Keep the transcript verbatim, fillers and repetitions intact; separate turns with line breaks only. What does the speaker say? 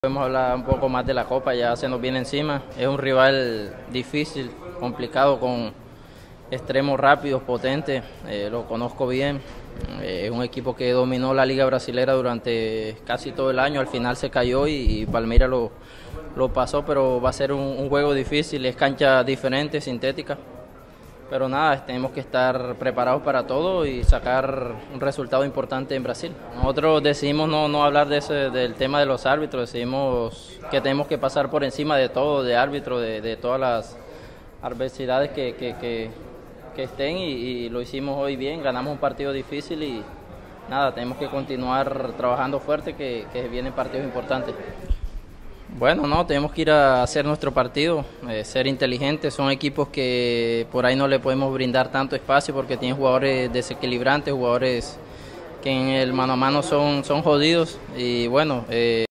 Podemos hablar un poco más de la Copa, ya se nos viene encima. Es un rival difícil, complicado, con extremos rápidos, potentes. Eh, lo conozco bien. Eh, es un equipo que dominó la Liga Brasilera durante casi todo el año. Al final se cayó y, y Palmeiras lo, lo pasó, pero va a ser un, un juego difícil. Es cancha diferente, sintética. Pero nada, tenemos que estar preparados para todo y sacar un resultado importante en Brasil. Nosotros decidimos no, no hablar de ese, del tema de los árbitros, decidimos que tenemos que pasar por encima de todo, de árbitro, de, de todas las adversidades que, que, que, que estén y, y lo hicimos hoy bien, ganamos un partido difícil y nada, tenemos que continuar trabajando fuerte que, que vienen partidos importantes. Bueno, no, tenemos que ir a hacer nuestro partido, eh, ser inteligentes. Son equipos que por ahí no le podemos brindar tanto espacio porque tienen jugadores desequilibrantes, jugadores que en el mano a mano son, son jodidos y bueno. Eh,